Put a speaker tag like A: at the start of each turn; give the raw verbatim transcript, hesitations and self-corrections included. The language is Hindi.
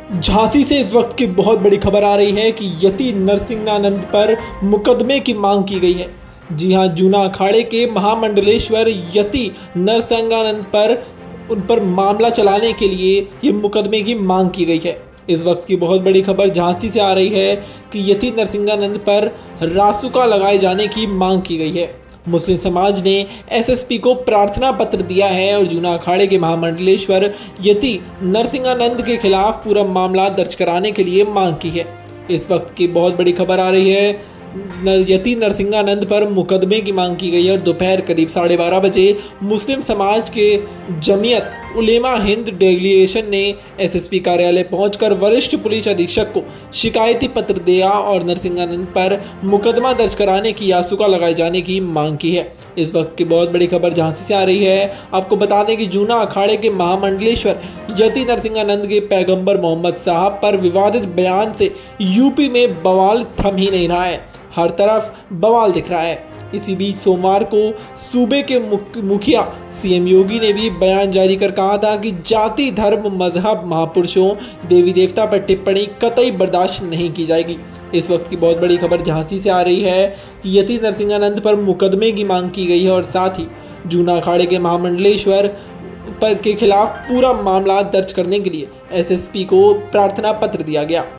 A: झांसी से इस वक्त की बहुत बड़ी खबर आ रही है कि यति नरसिंहानंद पर मुकदमे की मांग की गई है। जी हां, जूना अखाड़े के महामंडलेश्वर यति नरसिंहानंद पर उन पर मामला चलाने के लिए ये मुकदमे की मांग की गई है। इस वक्त की बहुत बड़ी खबर झांसी से आ रही है कि यति नरसिंहानंद पर रासुका लगाए जाने की मांग की गई है। मुस्लिम समाज ने एसएसपी को प्रार्थना पत्र दिया है और जूना अखाड़े के महामंडलेश्वर यति नरसिंहानंद के खिलाफ पूरा मामला दर्ज कराने के लिए मांग की है। इस वक्त की बहुत बड़ी खबर आ रही है, यति नरसिंहानंद पर मुकदमे की मांग की गई है और दोपहर करीब साढ़े बारह बजे मुस्लिम समाज के जमीयत उलेमा हिंद डेलीगेशन ने एसएसपी कार्यालय पहुंचकर वरिष्ठ पुलिस अधीक्षक को शिकायती पत्र दिया और नरसिंहानंद पर मुकदमा दर्ज कराने की याचिका लगाए जाने की मांग की है। इस वक्त की बहुत बड़ी खबर झांसी से आ रही है। आपको बता दें कि जूना अखाड़े के महामंडलेश्वर यति नरसिंहानंद के पैगंबर मोहम्मद साहब पर विवादित बयान से यूपी में बवाल थम ही नहीं रहा है, हर तरफ बवाल दिख रहा है। इसी बीच सोमवार को सूबे के मुखिया सीएम योगी ने भी बयान जारी कर कहा था कि जाति, धर्म, मजहब, महापुरुषों, देवी देवता पर टिप्पणी कतई बर्दाश्त नहीं की जाएगी। इस वक्त की बहुत बड़ी खबर झांसी से आ रही है कि यति नरसिंहानंद पर मुकदमे की मांग की गई है और साथ ही जूना अखाड़े के महामंडलेश्वर पर के खिलाफ पूरा मामला दर्ज करने के लिए एसएसपी को प्रार्थना पत्र दिया गया।